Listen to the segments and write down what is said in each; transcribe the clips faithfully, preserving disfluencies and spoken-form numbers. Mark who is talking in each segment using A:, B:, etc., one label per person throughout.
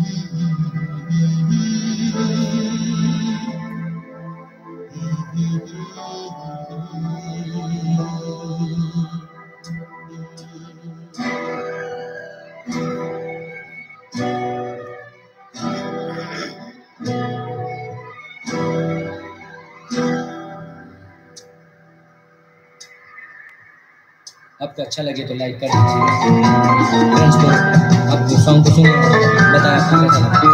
A: आपको अच्छा लगे तो लाइक कर दीजिए। फ्रेंड्स को आप सॉन्ग को सुने बताएं आपको कैसा लगा।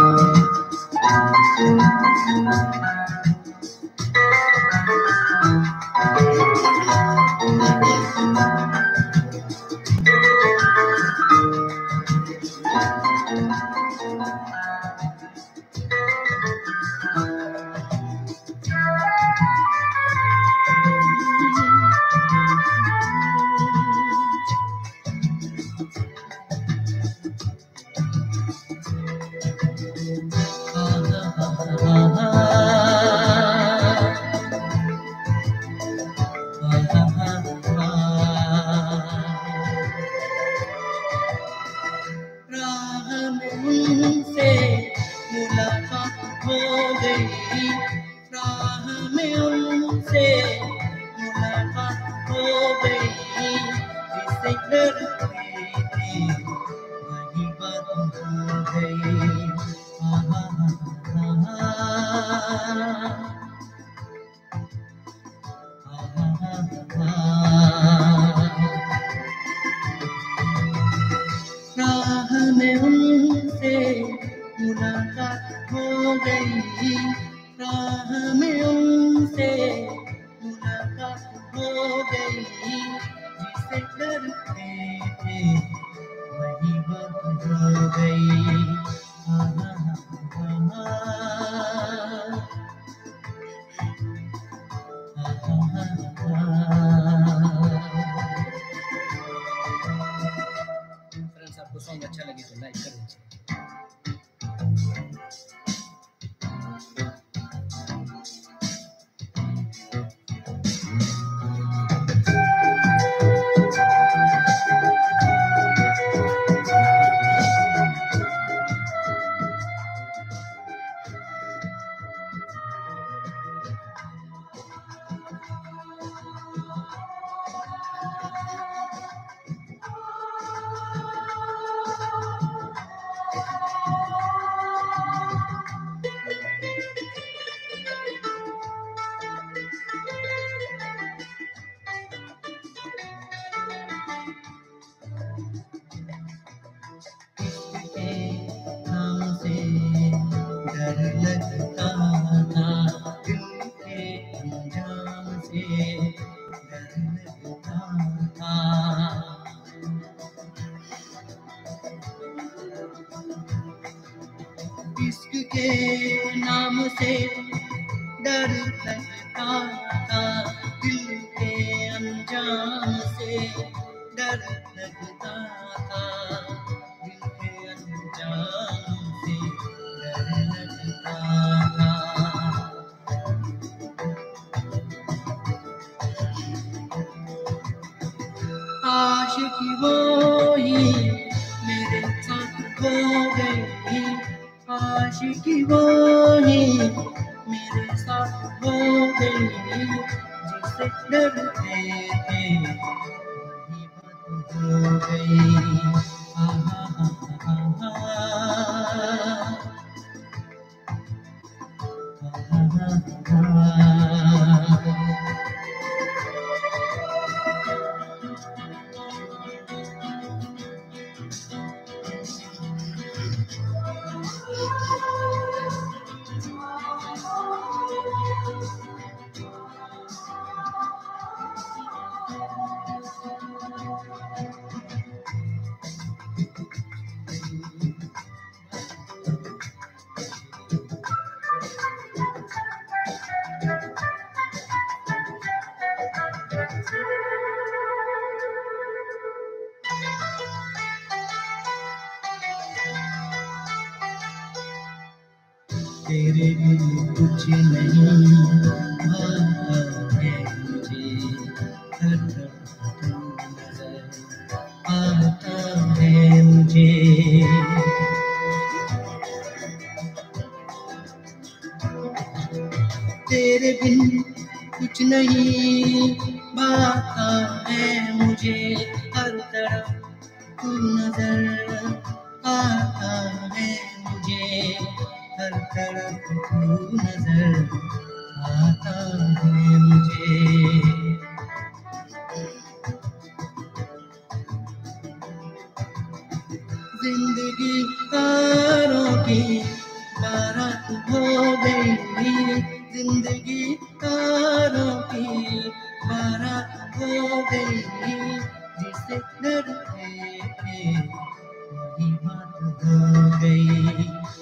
A: आपको सॉन्ग अच्छा लगे तो लाइक कर दीजिए।
B: इश्क के नाम से डर लगता था, दिल के अंजाम से डर लगता था, दिल के अंजाम से डर लगता था। आशिकी वो ही मेरे साथ हो गई, आशिकी वो ही मेरे साथ हो गई, जिससे डरते थे वही बात हो गई। आहा आहा तेरे बिन कुछ नहीं भाता है मुझे, हर तरफ तू नजर आता है मुझे। तेरे बिन कुछ नहीं भाता है मुझे, हर तरफ तू नजर आता है मुझे, हर तरफ तू नजर आता है मुझे। जिंदगी तारों की बारात हो गई, जिंदगी तारों की बारात हो गई, जिसे डरते थे वही बात हो गई।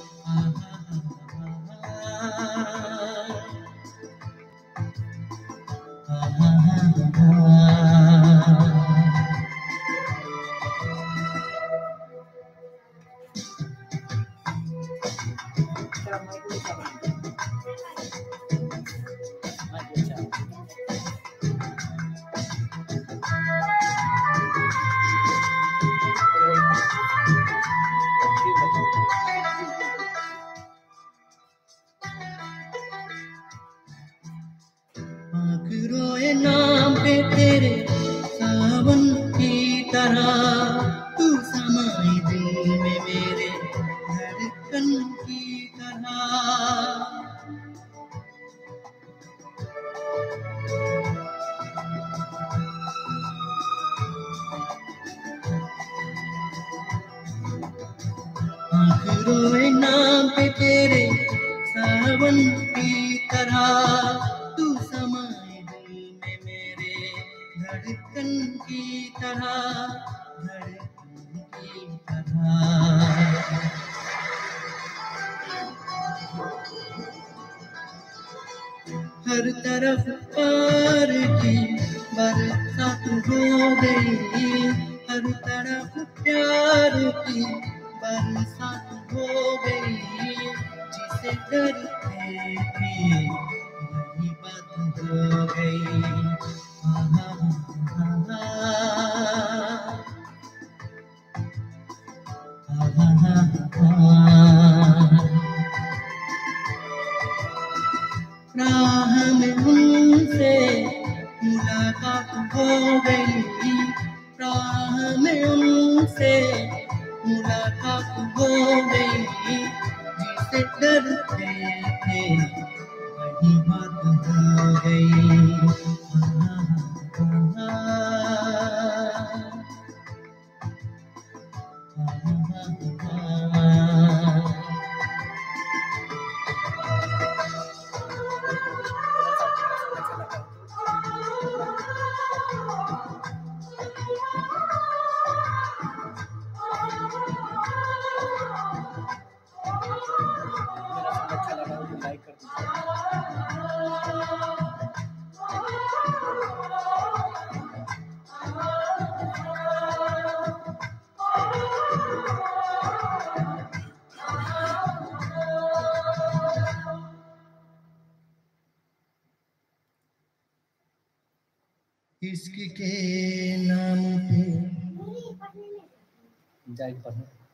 B: आँख रोए नाम पे तेरे सावन की तरह, तू समाई दिल में मेरे धड़कन की तरह। आँख रोए नाम पे तेरे सावन की तरह, तू समाए दिल में मेरे धड़कन की तरह, धड़कन की तरह। हर तरफ प्यार की बरसात हो गई, हर तरफ प्यार की बरसात हो गई, जिसे डरते थे वही बात हो गई। आहा, आहा, आहा, आहा। राह में उनसे मुलाकात हो गई, राह में उनसे मुलाकात हो गई, जिसे डरते थे वही बात हो गई।
A: अच्छा लगा तो लाइक कर दीजिए।
B: इश्क के नाम पे
A: जाएगी पढ़ने।